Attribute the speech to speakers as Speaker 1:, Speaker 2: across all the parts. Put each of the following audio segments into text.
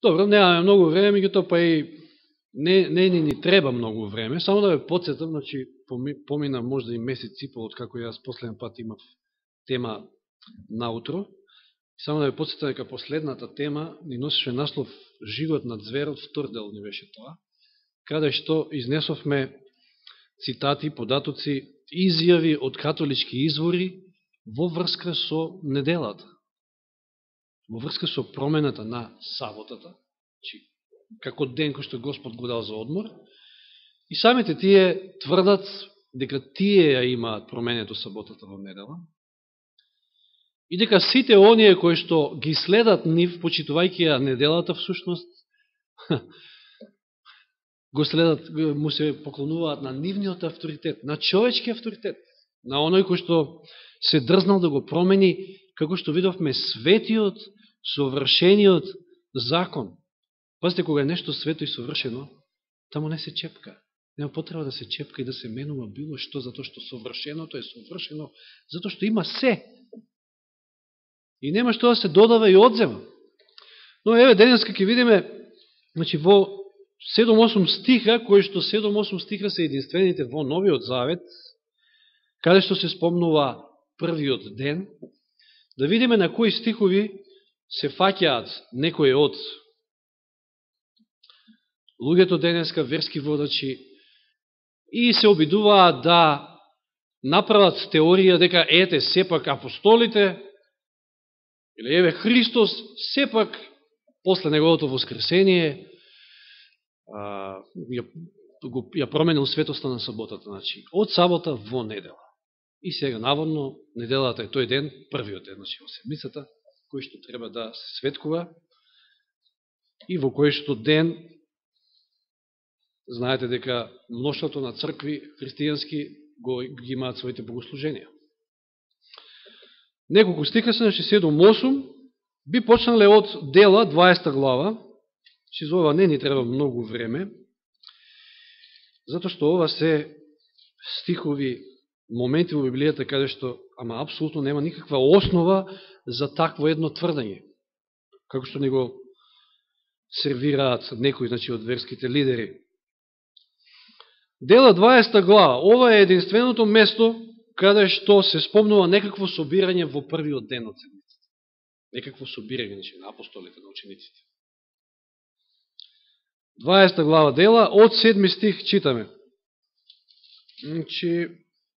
Speaker 1: Добро, немаме многу време, меѓутоа па и не ни треба многу време. Само да ве подсетам, значи помина можда и месец и пол, откако јас последен пат имав тема наутро. Само да ве подсетам дека последната тема ни носеше наслов "Живот на зверот", втор дел ни беше тоа, каде што изнесовме цитати, податоци, изјави од католички извори во врска со неделата, во врска со промената на саботата, како ден кој што Господ го дал за одмор, и самите тие тврдат дека тие ја имаат променето саботата во недела, и дека сите оние кои што ги следат нив, почитувајќи ја неделата, всушност, го следат, му се поклонуваат на нивниот авторитет, на човечки авторитет, на оној кој што се дрзнал да го промени, како што видовме, светиот, совршениот закон. Пазите, кога е нешто свето и совршено, таму не се чепка. Нема потреба да се чепка и да се менува било што, затоа што совршеното е совршено, затоа што има се. И нема што да се додава и одзема. Но еве, денеска ќе видиме, значи, во 7-8 стиха, кои што 7-8 стиха се единствените во Новиот Завет, каде што се спомнува првиот ден, да видиме на кои стихови се фаќаат некои од луѓето денеска, верски водачи, и се обидуваат да направат теорија дека ете, сепак апостолите, или еве Христос, сепак, после неговото воскресение, ја променил светоста на саботата, значи, од сабота во недела. И сега, наводно, неделата е тој ден, првиот ден, значи, во седмицата, кој што треба да се светкува, и во кој што ден, знаете дека мноштвото на цркви христијански ги имаат своите богослуженија. Неколку стиха се, значи 7-8, би почнале од Дела, 20 глава, че за ова не ни треба многу време, затоа што ова се стихови, моменти во Библијата, каде што, ама апсолутно нема никаква основа за такво едно тврдање, како што ни го сервираат некои, значи, од верските лидери. Дела 20 глава, ова е единственото место каде што се спомнува некакво собирање во првиот ден од седмицата. Некакво собирање, значи, на апостолите, на учениците. 20 глава Дела, од 7 стих читаме. Значи,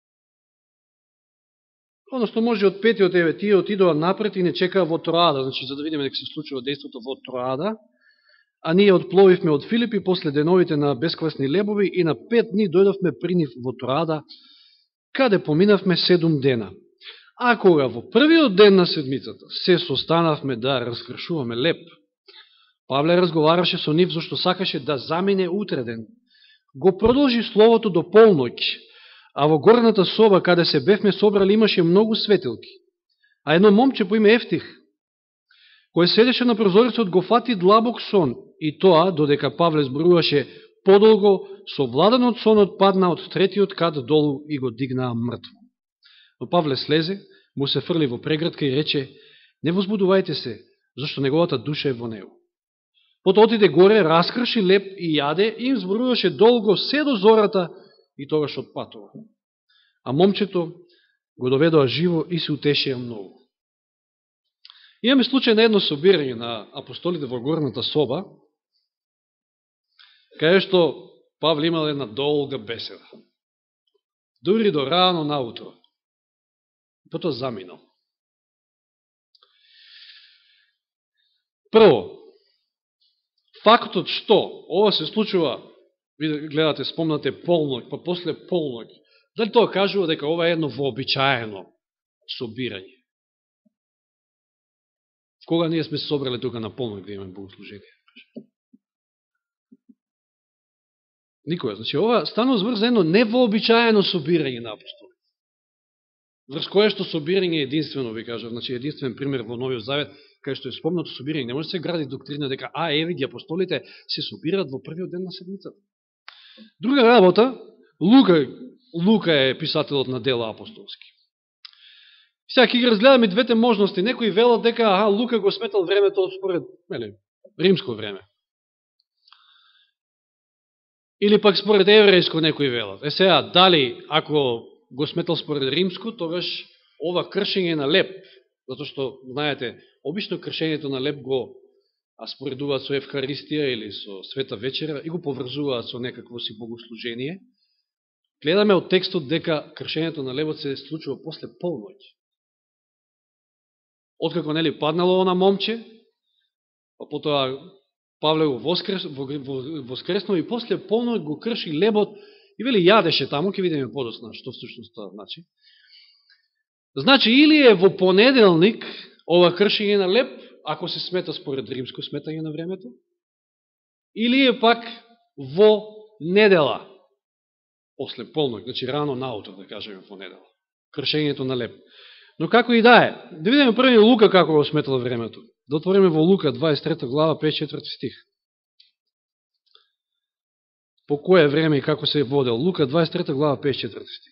Speaker 1: односно може од 5-тиот, еве, тие отидоа напред и не чекаа во Троада, значи, за да видиме дека се случува действото во Троада, а ние отпловивме од Филипи после деновите на бесквасни лебови и на 5 дни дојдовме при нив во Троада, каде поминавме 7 дена. А кога во првиот ден на седмицата се состанавме да раскршуваме леб, Павле разговараше со нив зашто сакаше да замине утреден. Го продолжи словото до полноќ, а во горната соба, каде се бевме собрали, имаше многу светилки. А едно момче по име Ефтих, кој седеше на прозорецот, го фати длабок сон, и тоа, додека Павле зборуваше подолго, совладан од сонот падна од 3-тиот кат долу и го дигнаа мртво. Но Павле слезе, му се фрли во преградка и рече: не возбудувајте се, зашто неговата душа е во него. Потоа отиде горе, раскрши леб и јаде, и им зборуваше долго се до зората и тогаш отпатува. А момчето го доведоа живо и се утешија многу. Имаме случај на едно собирање на апостолите во горната соба, каде што Павле имал една долга беседа. Дури до рано наутро. Потоа заминал. Прво, фактот што ова се случува, ви гледате, спомнате полноќ, па после полноќ, дали тоа кажува дека ова е едно вообичаено собирање? Кога ние сме се собрали тука на полноќ да имаме богослужение? Никога. Значи, ова станува врз едно невообичаено собирање на апостолите. Врз кое што собирање е единствено, ви кажа, значи единствен пример во Новиот Завет, кај што е спомнато собирање. Не може да се гради доктрина дека, еви ги апостолите се собираат во првиот ден на седмицата. Друга работа, Лука е писателот на дела апостолски. Сега ќе ги разгледаме двете можности. Некои велат дека Лука го сметал времето според римско време. Или пак според еврејско некои велат. Сега, дали, ако го сметал според римско, тогаш ова кршење на леп, затоа што, знаете, обично кршењето на леп го споредуваат со Евхаристија или со Света вечера и го поврзуваат со некакво си богослужение. Гледаме од текстот дека кршењето на лебот се случува после полноќ. Откако нели паднало она момче, па потоа Павле го воскреснал и после полноќ го крши лебот и вели јадеше таму, ќе видиме подосна што всушност тоа значи. Значи, или е во понеделник ова кршење на леб, ако се смета според римско сметање на времето, или е пак во недела, после полноќ, значи рано наутро, да кажеме во недела, кршењето на леб. Но како и да е, да видиме први Лука како го сметал времето. Да отвориме во Лука 23 глава 5-4 стих. По кое време и како се е водел? Лука 23 глава 5-4 стих.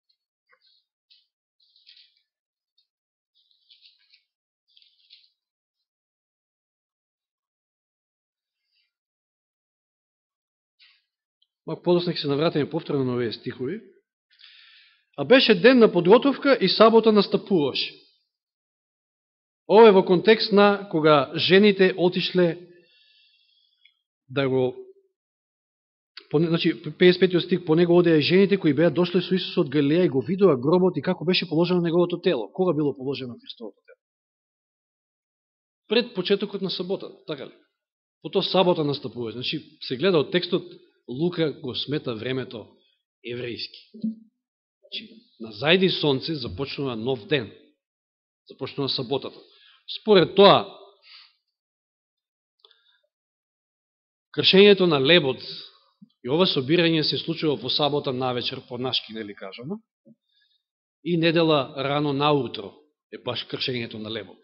Speaker 1: Малко подосно ќе се навратиме повторно на овие стихови. А беше ден на подготовка и сабота настапуваше. Ова е во контекст на кога жените отишле да го... Значи, 55 стих, по него одеа жените кои беа дошле со Исус од Галилеја и го видоа гробот и како беше положено неговото тело. Кога било положено Христовото тело? Пред почетокот на сабота, така ли? Потоа сабота настапува. Значи, се гледа од текстот, Лука го смета времето еврејски. Значи, на зајди сонце започнува нов ден. Започнува саботата. Според тоа, кршењето на лебот и ова собирање се случува во сабота навечер, по нашки, нели кажано, и недела рано наутро е баш кршењето на лебот.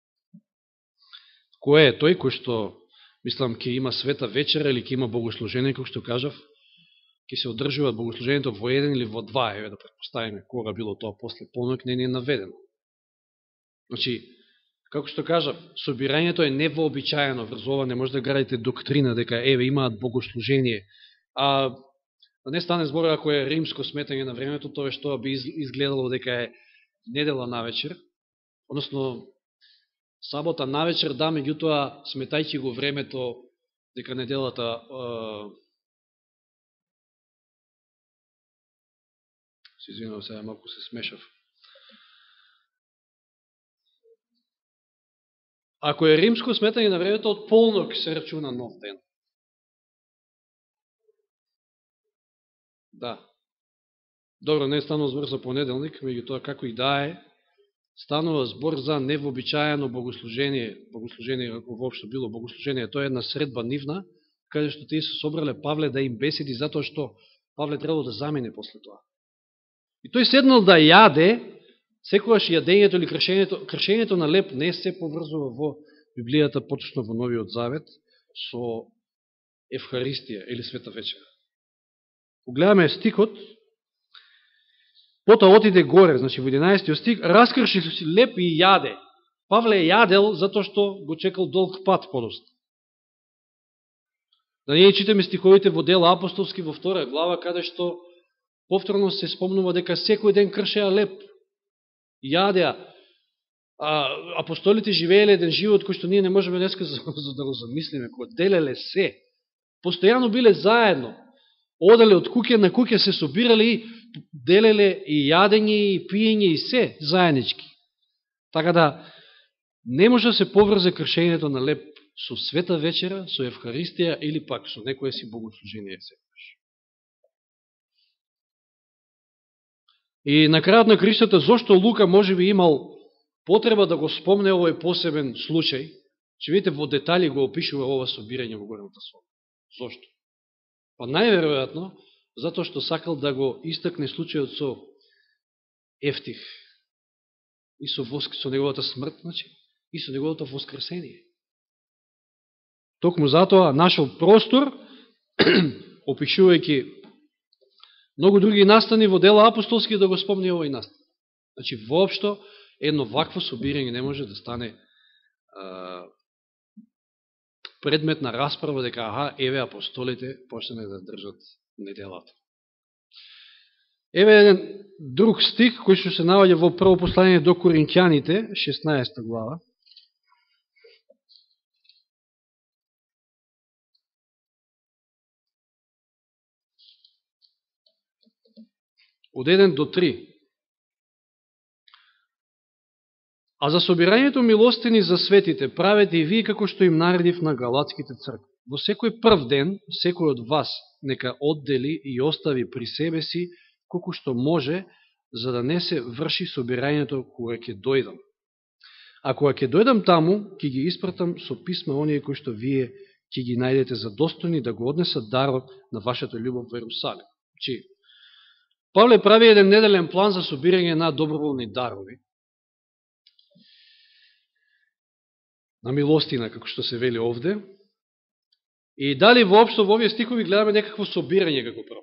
Speaker 1: Кој е тој кој што, мислам, ќе има света вечера или ќе има богослужение, како што кажав, ќе се одржуваат богослужението во еден или во два, еве да предпоставиме кога било тоа после полноќ, не е наведено. Значи, како што кажав, собирањето е невообичаено, врз ова не може да градите доктрина дека еве имаат богослужение, а не стане збор ако е римско сметање на времето, тоа што би изгледало дека е недела навечер, односно сабота навечер, да, меѓутоа сметајќи го времето дека неделата се извинувам сега, малко се смешав. Ако е римско сметање на времето, од полнок се рачуна нов ден. Да. Добро, не е станува збор за понеделник, меѓутоа како и да е, станува збор за невообичаено богослужение. Богослужение, ако воопшто било богослужение, тоа е една средба нивна, каде што тие се собрале Павле да им беседи, затоа што Павле требало да замине после тоа. И тој седнал да јаде, секогаш јадењето или кршењето на леб не се поврзува во Библијата, поточно во Новиот Завет, со Евхаристија или Света вечера. Погледаме стикот, потоа отиде горе, значи во 11 стих, раскрши леб и јаде. Павле јадел затоа што го чекал долг пат подост. Да ние читаме стиховите во Дела апостолски во 2 глава, каде што повторно се спомнува дека секој ден кршеа леб, јадеа. Апостолите живееле еден живот кој што ние не можеме днеска за да го замислиме, кој делеле се. Постојано биле заедно. Одале од куќе на куќе, се собирале и делеле и јадење, и пиење, и се заеднички. Така да, не може да се поврзе кршењето на леб со Света вечера, со Евхаристија или пак со некое си богослужение секојаш. И на крајот на кришата, зошто Лука може би имал потреба да го спомне овој посебен случај, че видите во детали го опишува ова собирање во Големата соба. Зошто? Па најверојатно, затоа што сакал да го истакне случајот со Ефтих и со неговата смрт, значи, и со неговото воскресение. Токму затоа нашол простор, опишувајќи многу други настани во Дела апостолски, да го спомни овој настан. Значи, воопшто, едно вакво собирање не може да стане предмет на расправа дека еве апостолите почнале да држат неделата. Еве еден друг стих кој што се наоѓа во прво послание до Коринќаните, 16 глава. Од 1 до 3. А за собирањето милостини за светите правете и вие како што им наредив на галатските цркви. Во секој прв ден, секој од вас нека оддели и остави при себе си колку што може, за да не се врши собирањето кога ќе дојдам. А кога ќе дојдам таму, ќе ги испратам со писма оние кои што вие ќе ги најдете задостојни да го однесат дарот на вашата љубов во Ерусалим. Павле прави еден неделен план за собирање на доброволни дарови, на милостина, како што се вели овде, и дали воопшто во овие стихови гледаме некакво собирање како прво.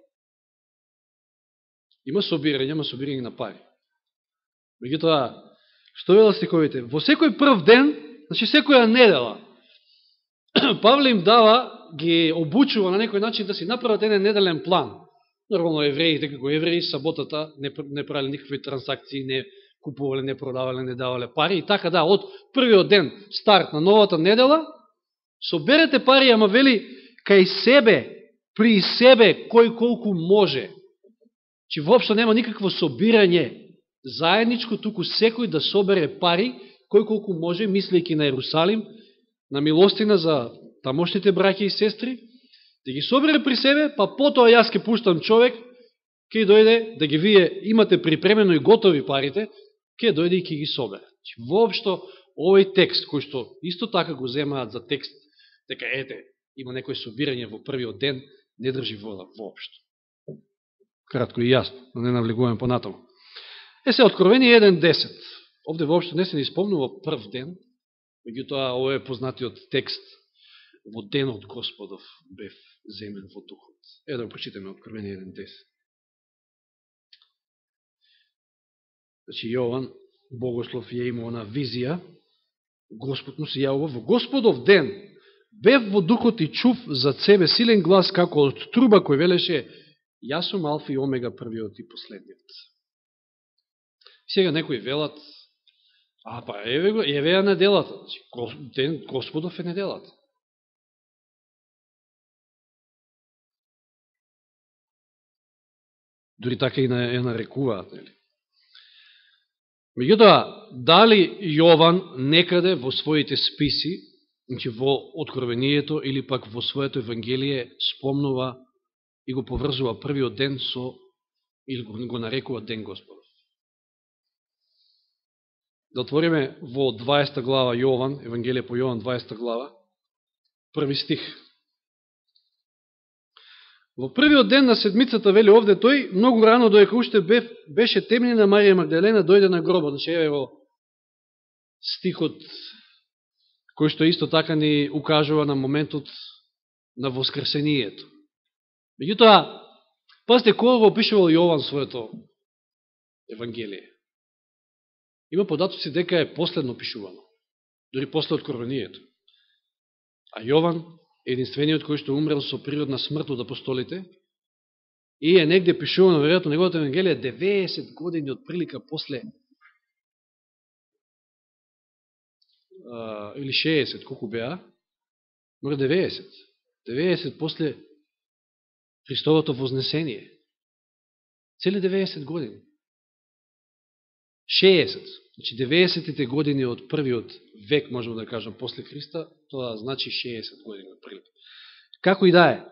Speaker 1: Има собирање, ама собирање на пари. Меѓутоа, што велат стиховите? Во секој прв ден, значи секоја недела, Павле им дава, ги обучува на некој начин да си направат еден неделен план. Нормално евреите, како евреи, саботата не правили никакви трансакции, не купувале, не продавале, не давале пари. И така од првиот ден, старт на новата недела, соберете пари, ама вели, кај себе, при себе, кој колку може. Че воопшто нема никакво собирање заедничко, туку секој да собере пари, кој колку може, мислејќи на Ерусалим, на милостина за тамошните браќи и сестри, да ги собере при себе, па потоа јас ке пуштам човек, ке дојде, да ги вие имате припремено и готови парите, ке дојде и ке ги собере. Воопшто, овој текст, кој што исто така го земаат за текст, дека ете, има некој собирање во првиот ден, не држи вода воопшто. Кратко и јасно, да не навлегуваме понатаму. Се, Откровение 1.10. Овде воопшто не се не испомнува прв ден, меѓутоа ово е познатиот текст, во денот Господов бев земен во духот. Да го прочитаме Откровение 1.10. Значи Јован, Богослов, ја има она визија, Господ му се јавува во Господов ден, бев во духот и чув за себе силен глас како од труба кој велеше: јас сум Алфа и Омега, првиот и последниот. Сега некои велат: па еве ја неделата, ден Господов е неделата. Дори така и ја нарекуваат, нели? Меѓутоа, дали Јован некаде во своите списи, значи во Откровението или пак во своето Евангелие, спомнува и го поврзува првиот ден со, или го нарекува Ден Господов? Да отвориме во 20 глава Јован, Евангелие по Јован, 20 глава, први стих. Во првиот ден на седмицата, вели овде, тој многу рано, доека уште беше темнина, Марија Магдалена дојде на гробот. Значи, еве во стихот, кој што исто така ни укажува на моментот на воскресението. Меѓутоа, пазите, кога го опишувал Јован своето Евангелие? Има податоци дека е последно пишувано, дори после Откровението. А Јован е единствениот кој што умрел со природна смрт од апостолите и е негде пишувано, веројатно, неговото Евангелие 90 години од прилика после, или 60, колку беа, мора 90 после Христовото вознесение. Цели 90 години. 60, значи 90-тите години од првиот век, можемо да кажем, после Христа, тоа значи 60 години од прилика. Како и да е.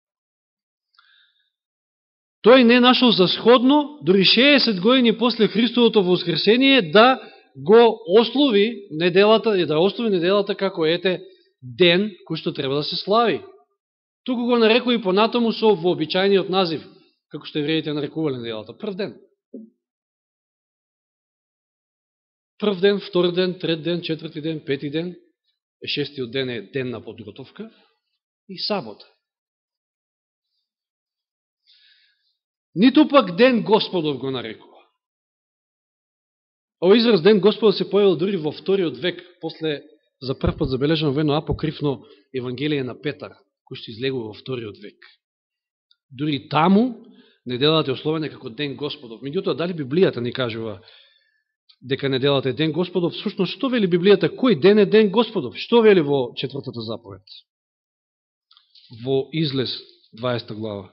Speaker 1: Тој не нашол за сходно, дори 60 години после Христовото воскресение, да го ослови неделата како ете ден кој што треба да се слави. Туку го нарекува и понатаму со вообичајниот назив, како што евреите нарекувале неделата. Прв ден. Прв ден, втор ден, трет ден, четврти ден, пети ден, шестиот ден е ден на подготовка и сабота. Ниту пак ден Господов го нарекува. Овој израз ден Господов се појавил дури во вториот век, после за прв пат забележано во едно апокривно Евангелие на Петар, кој што излегува во вториот век. Дури таму неделата е условена како Ден Господов. Меѓутоа, дали Библијата ни кажува дека неделата е Ден Господов? Всушност, што вели Библијата? Кој ден е Ден Господов? Што вели во 4-та заповед? Во Излез 20 глава.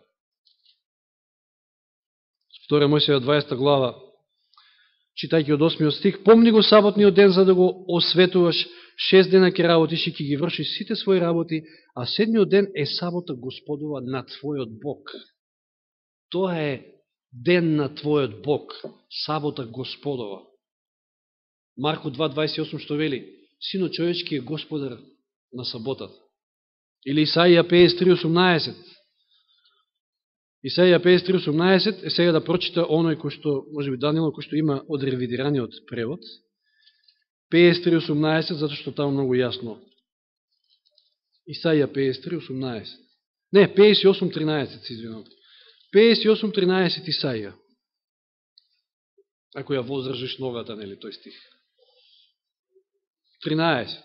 Speaker 1: 2 Мојсеја 20 глава, читајќи од 8 стих, помни го саботниот ден за да го осветуваш, 6 дена ќе работиш и ќе ги вршиш сите своји работи, а 7-миот ден е сабота Господова на твојот Бог. Тоа е ден на твојот Бог, сабота Господова. Марко 2.28 што вели, Синот човечки е Господар на саботата. Или Исаија 53.18. Исаија 53.18 е сега да прочита оној кој што, може би Данило, кој што има од ревидираниот превод. 53.18, затоа што таму многу јасно. Исаија 53.18. Не, 58.13, се извинувам. 58.13 Исаија. Ако ја воздржиш ногата, нели, тој стих. 13.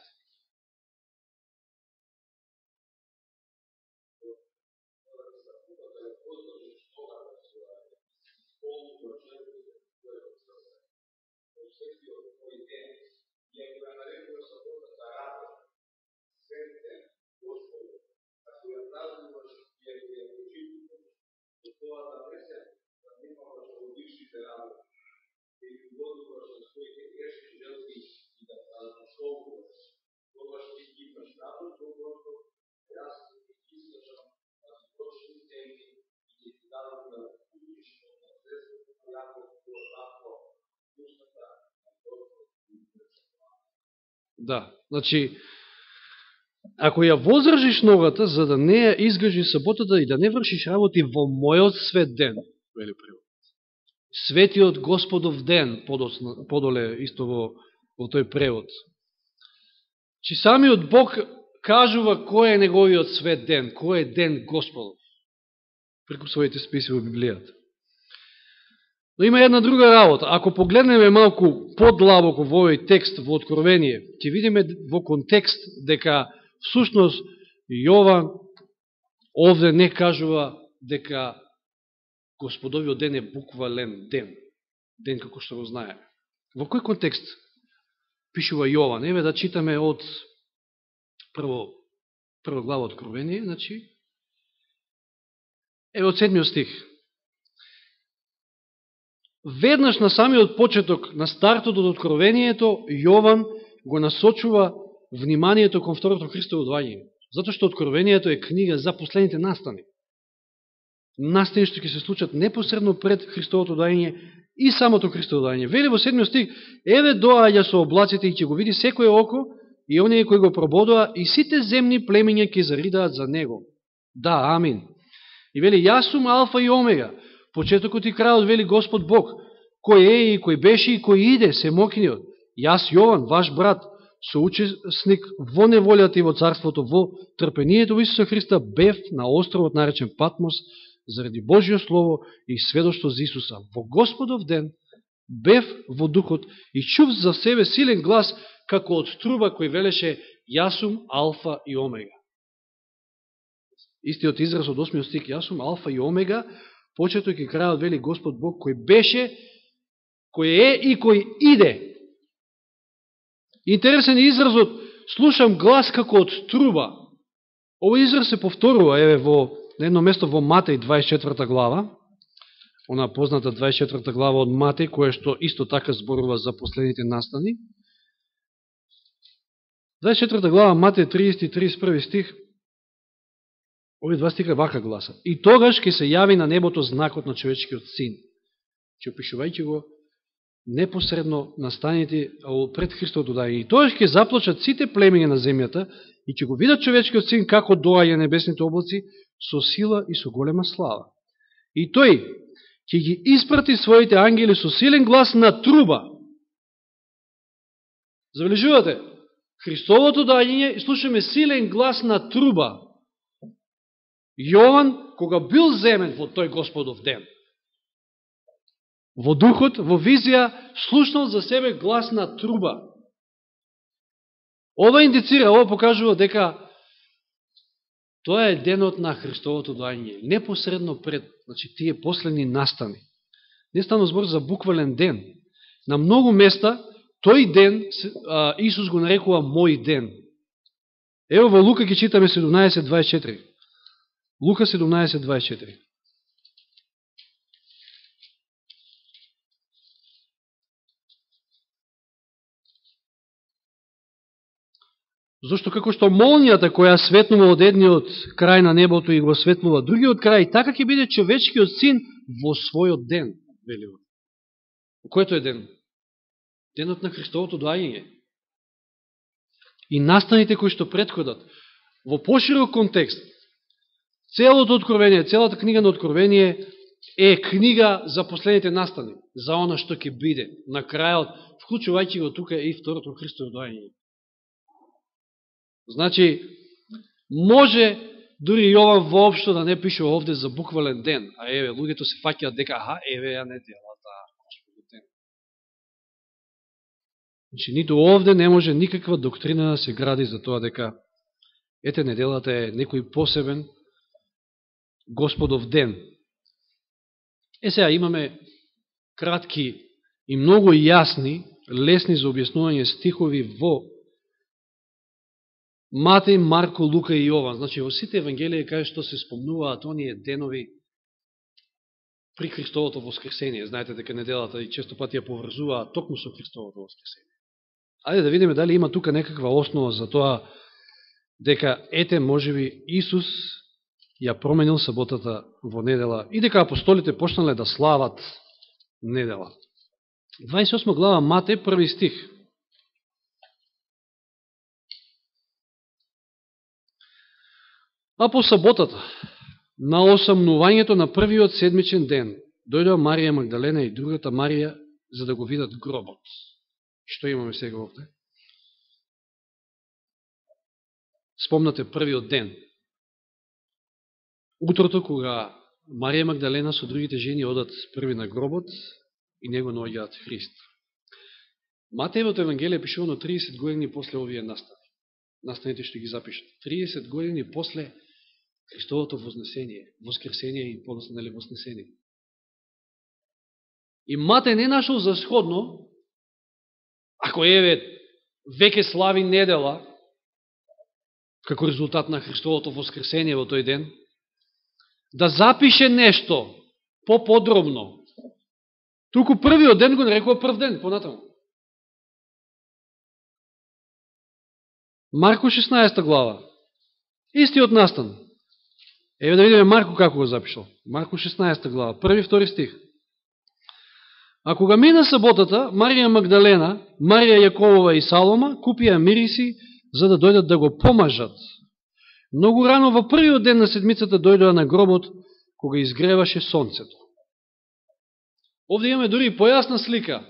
Speaker 1: Да, значи, ако ја воздржиш ногата, за да не ја изгрижиш саботата и да не вршиш работи во мојот свет ден, вели превод. Светиот Господов ден, подоле исто во тој превод. Чи самиот Бог кажува кој е неговиот свет ден, кој е ден Господов, преку своите списи во Библијата. Но има една друга работа. Ако погледнеме малку подлабоко во овој текст во Откровение, ќе видиме во контекст дека всушност Јован овде не кажува дека Господовиот ден е буквален ден. Ден како што го знаеме. Во кој контекст пишува Јован? Еве да читаме од прва глава Откровение, значи, еве од 7 стих. Веднаш на самиот почеток, на стартот од Откровението, Јован го насочува вниманието кон второто Христово доаѓање. Затоа што Откровението е книга за последните настани. Настани што ќе се случат непосредно пред Христовото доаѓање и самото Христово доаѓање. Вели во 7 стих, еве доаѓа со облаците и ќе го види секој око и оние кои го прободува и сите земни племиња ќе заридаат за него. Да, амин. И вели, јас сум Алфа и Омега, почетокот и крајот, вели Господ Бог, кој е и кој беше и кој иде, семокиниот. Јас, Јован, ваш брат, соучесник во неволјата и во царството, во трпението во Исуса Христа, бев на островот наречен Патмос, заради Божио Слово и сведоштво за Исуса. Во Господов ден бев во духот и чув за себе силен глас, како од труба кој велеше, јас сум Алфа и Омега. Истиот израз од 8 стих, јас сум Алфа и Омега, почеток и крајот, вели Господ Бог, кој беше, кој е и кој иде. Интересен изразот, слушам глас како од труба. Овој израз се повторува, еве, на едно место во Матеј 24 глава, она позната 24 глава од Матеј, која што исто така зборува за последните настани. 24 глава, Матеј 30 и 31 стих, овие два стиха вака гласа. И тогаш ќе се јави на небото знакот на човечкиот син. Че опишувајќи го непосредно настаните пред Христовото доаѓање. И тогаш ќе заплачат сите племиња на земјата и ќе го видат човечкиот син како доаѓа небесните облаци со сила и со голема слава. И тој ќе ги испрати своите ангели со силен глас на труба. Забележувате? Христовото доаѓање и слушаме силен глас на труба. Јован, кога бил земен во тој Господов ден, во духот, во визија, слушнал за себе глас на труба. Ова индицира, ова покажува дека тоа е денот на Христовото доаѓање, непосредно пред, значи, тие последни настани. Не стана збор за буквален ден. На многу места тој ден Исус го нарекува мој ден. Ево во Лука ги читаме 17:24. Лука 17:24. Зошто како што молнијата која светнува од едниот крај на небото и го светлува другиот крај, така ќе биде човечкиот син во својот ден, вели он. Кој тој ден? Денот на Христовото доаѓање. И настаните кои што претходат, во поширок контекст, целото откровение, целата книга на откровение е книга за последните настани, за она што ќе биде на крајот, вклучувајќи го тука и второто Христово доаѓање. Значи, може дури Јован воопшто да не пише овде за буквален ден, а еве, луѓето се фаќаат дека, еве, ја неделата, Господи ден. Значи, ниту овде не може никаква доктрина да се гради за тоа дека, ете, неделата е некој посебен Господов ден. Сега имаме кратки и многу јасни, лесни за објаснување стихови во Матеј, Марко, Лука и Јован. Значи, во сите евангелија кај што се спомнуваат оние денови при Христовото воскресение. Знаете дека неделата и често пати ја поврзуваат токму со Христовото воскресение. Ајде да видиме дали има тука некаква основа за тоа дека, ете, можеби Исус ја променил саботата во недела и дека апостолите почнале да слават недела. 28 глава Матеј, 1 стих. А по саботата, на осамнувањето на првиот седмичен ден, дојдоа Марија Магдалена и другата Марија за да го видат гробот. Што имаме сега овде? Спомнате првиот ден. Утрото кога Марија Магдалена со другите жени одат први на гробот и него наоѓаат Христ. Матејевото евангелие пишувано 30 години после овие настани. Настаните што ги запишат. 30 години после Христовото вознесение, воскресение и подоцна нели вознесение. И Матеј не нашол за сходно, ако еве веќе слави недела, како резултат на Христовото воскресение во тој ден, да запише нешто по-подробно. Туку првиот ден го нарекува прв ден, понатаму. Марко 16 глава. Истиот настан. Еве да видиме Марко како го запишал. Марко 16 глава, 1-2 стих. А кога мина саботата, Марија Магдалена, Марија Јаковова и Салома купија мириси за да дојдат да го помажат. Многу рано во првиот ден на седмицата дојдоа на гробот кога изгреваше сонцето. Овде имаме дури и појасна слика.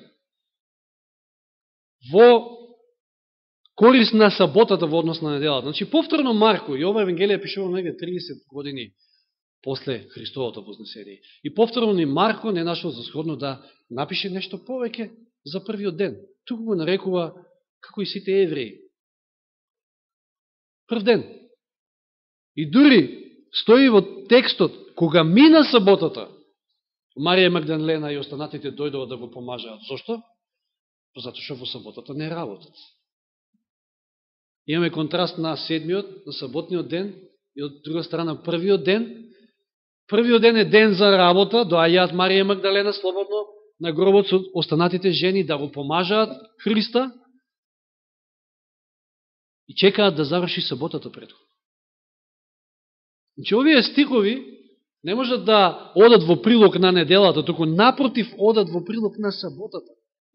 Speaker 1: Во корист на саботата во однос на неделата. Значи, повторно Марко, и ова евангелие пишува неге 30 години после Христовото вознесение. И повторно ни Марко не нашол за сходно да напише нешто повеќе за првиот ден. Туку го нарекува, како и сите евреи, прв ден. И дури стои во текстот, кога мина саботата, Марија Магдалена и останатите дојдоа да го помажаат. Зошто? Затоа што во саботата не работат. Имаме контраст на седмиот, на саботниот ден и од друга страна првиот ден. Првиот ден е ден за работа, доаѓаат Марија Магдалена слободно на гробот со останатите жени да го помажаат Христа и чекаат да заврши саботата предходно. Значи, овие стихови не можат да одат во прилог на неделата, туку напротив одат во прилог на саботата.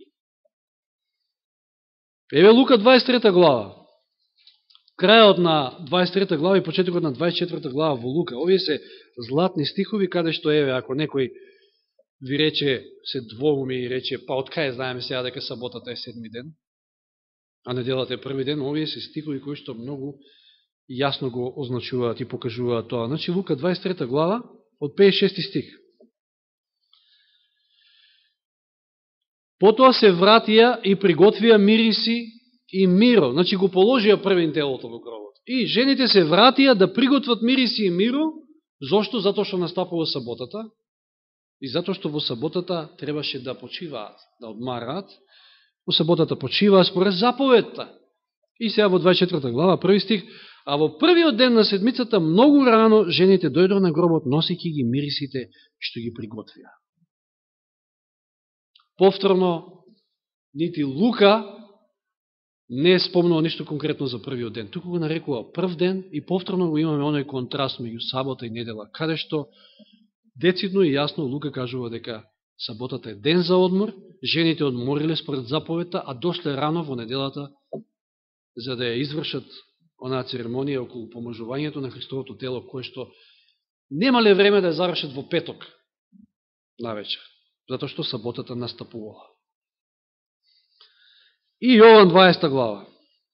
Speaker 1: Еве Лука 23 глава. Крајот на 23 глава и почетокот на 24 глава во Лука. Овие се златни стихови, каде што, еве, ако некој ви рече, се двоуми и рече, па откај знаеме сега дека саботата е седми ден, а неделата е први ден, овие се стихови кои што многу јасно го означуваат и покажуваат тоа. Значи, Лука 23 глава, од 56 стих. Потоа се вратија и приготвија мириси и миро. Значи го положија првин телото во гробот. И жените се вратија да приготват мириси и миро. Зошто? Затоа што настапува саботата. И затоа што во саботата требаше да почиваат, да одмараат. Во саботата почиваат според заповедта. И сега во 24 глава, први стих, а во првиот ден на седмицата, многу рано, жените дојдоа на гробот, носики ги мирисите што ги приготвија. Повторно, нити Лука не спомнува ништо конкретно за првиот ден. Туку го нарекува прв ден и повторно го имаме оној контраст меѓу сабота и недела, каде што децидно и јасно Лука кажува дека саботата е ден за одмор, жените одмориле според заповедта, а дошле рано во неделата за да ја извршат онаа церемонија околу помажувањето на Христовото тело, кое што немале време да ја завршат во петок навечер, затоа што саботата настапувала. И Јован 20 глава.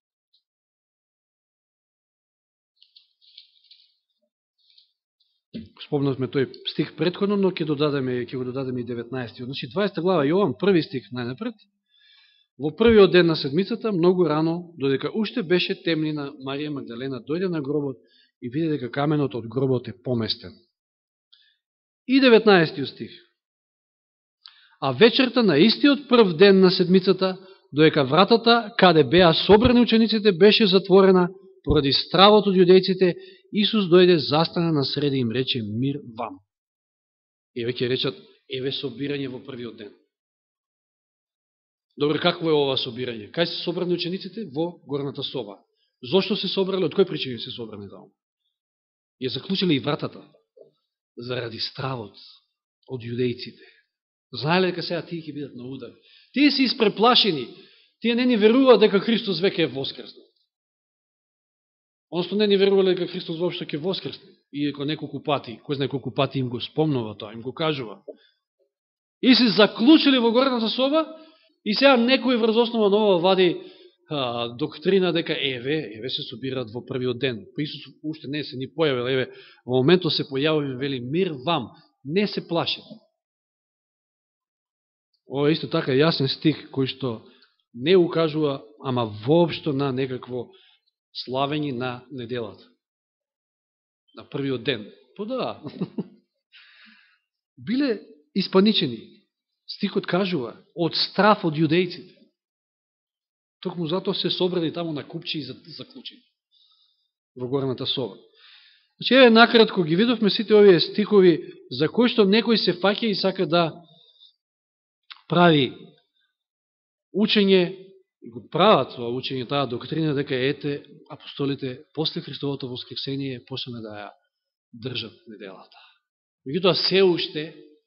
Speaker 1: Спомнавме тој стих претходно, но ќе го додадеме и 19. Значи 20 глава Јован, први стих најнапред. Во првиот ден на седмицата, многу рано, додека уште беше темнина, Марија Магдалена дојде на гробот и виде дека каменот од гробот е поместен. И 19 стих. А вечерта на истиот прв ден на седмицата, додека вратата, каде беа собрани учениците, беше затворена, поради стравот од јудејците, Исус дојде, застана на среде и им рече мир вам. Еве ќе речат, еве собирање во првиот ден. Добре, какво е ова собирање? Кај се собрани учениците? Во горната соба. Зошто се собрали? Од кој причини се собрани таму? Ја заклучили и вратата. Заради стравот од јудејците. Знаеле дека сега тие ќе бидат на удар. Тие се испреплашени. Тие не ни веруваат дека Христос веќе е воскреснал. Одnosno не ни верувале дека Христос воопшто ќе воскресне. Иако неколку пати, кој знае колку пати им го спомнува тоа, им го кажува. И се заклучили во горната соба, и сега некој врз основа на ова вади доктрина дека еве се собираат во првиот ден. Па Исус уште не се ни појавил, еве, во моментот се појавил и вели мир вам, не се плашете. Ова е исто така јасен стих кој што не укажува, ама воопшто на некакво славење на неделата. На првиот ден. Па да. Биле испаничени. Стихот кажува, од страв од јудејците. Токму затоа се собрали таму на купчи и заклучени во горната соба. Значи, еве накратко ги видовме сите овие стихови за кои што некој се фаќа и сака да прави учење, и го прават тоа учење, таа доктрина, дека ете, апостолите после Христовото воскресение почнале да ја држат неделата. Меѓутоа се уште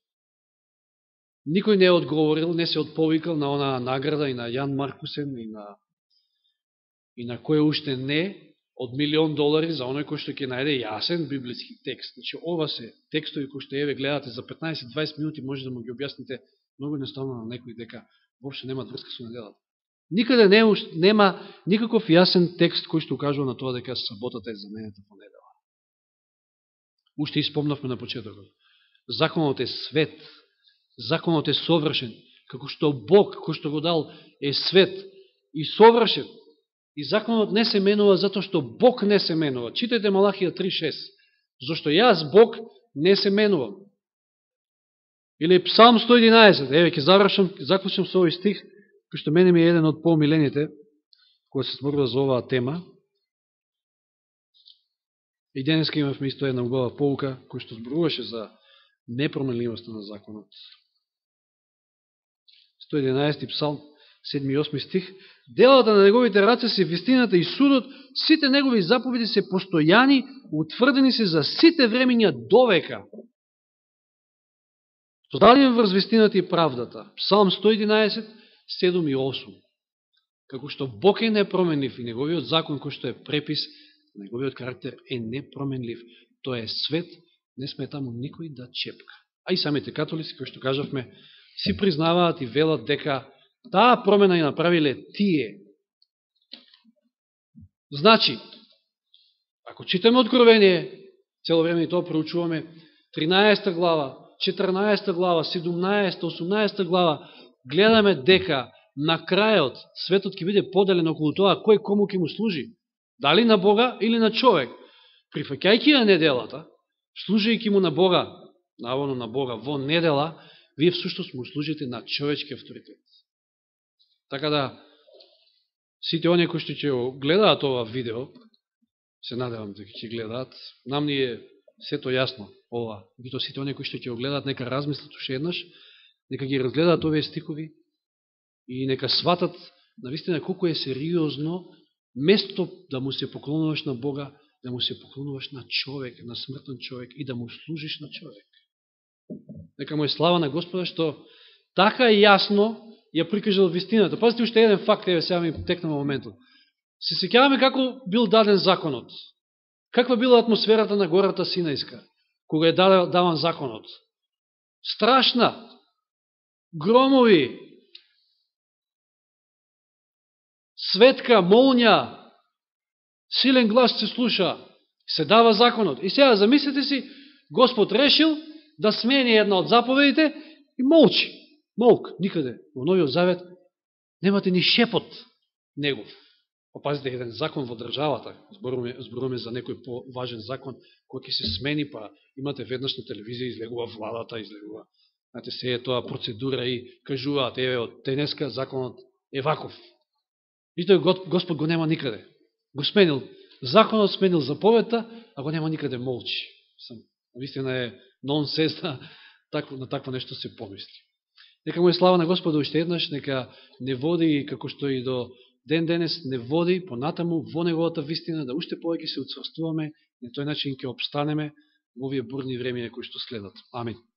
Speaker 1: никој не е одговорил, не се отповикал на онаа награда и на Јан Маркусен и на кој уште не од $1,000,000 за оној кој што ќе најде јасен библиски текст. Значи, ова се текстови кои што еве гледате за 15-20 минути може да му ги објасните многу едноставно на некој дека воопшто нема врска со неделата. Никаде нема никаков јасен текст кој што укажува на тоа дека саботата е заменета во недела. Уште испомнавме на почетокот. Законот е свет, законот е совршен, како што Бог, кој што го дал, е свет и совршен. И законот не се менува затоа што Бог не се менува. Читајте Малахија 3.6. Зошто јас, Бог, не се менувам. Или Псалм 111. Еве, ќе заклучам со овој стих, кој што мене ми е еден од помилените, кој се зборува за оваа тема. И денеска имавме исто една убава поука, кој што зборуваше за непроменливоста на законот. 111 Псалм, 7 и 8 стих. Делата на неговите раце се вистината и судот, сите негови заповеди се постојани, утврдени се за сите времења довека. Даден врз вистината и правдата. Псалм 111, 7 и 8. Како што Бог е непроменлив и неговиот закон, кој што е препис, неговиот карактер е непроменлив. Тој е свет, не сме таму никој да чепка. А и самите католици, кои што кажавме, си признаваат и велат дека таа промена ја направиле тие. Значи, ако читаме Откровение, цело време и тоа проучуваме, 13 глава, 14 глава, 17, 18 глава, гледаме дека на крајот светот ќе биде поделен околу тоа кој кому ќе му служи. Дали на Бога или на човек. Прифаќајќи ја неделата, служајќи му на Бога, наводно на Бога во недела, вие всушност му служите на човечки авторитет. Така да, сите оние кои што ќе гледаат ова видео, се надевам дека ќе гледаат, нам ни е сето јасно ова. Бито сите оние кои што ќе гледаат, нека размислат уште еднаш, нека ги разгледаат овие стихови и нека сватат навистина колку е сериозно место да му се поклонуваш на Бога, да му се поклонуваш на човек, на смртен човек и да му служиш на човек. Нека му е слава на Господа што така јасно ја прикажал вистината. Пазите уште еден факт, еве сега ми текна моментот. Се сеќаваме како бил даден законот. Каква била атмосферата на гората Синајска, кога е даван законот? Страшна. Громови, светка, молња, силен глас се слуша, се дава законот. И сега замислите си, Господ решил да смени една од заповедите и молчи. Молк, никаде. Во Новиот Завет немате ни шепот негов. Опазите, еден закон во државата, зборуваме за некој поважен закон, кој ќе се смени, па имате веднаш на телевизија, излегува владата, излегува. Знаете, се е тоа процедура и кажуваат, еве, од денеска законот е ваков. И тој Господ го нема никаде. Го сменил законот, сменил заповедта, а го нема никаде, молчи. Наистина е нонсенс на такво нешто се помисли. Нека му е слава на Господа уште еднаш, нека не води, како што и до ден денес не води понатаму во неговата вистина, да уште повеќе се уцврстуваме и на тој начин ќе обстанеме во овие бурни времиња кои што следат. Амин.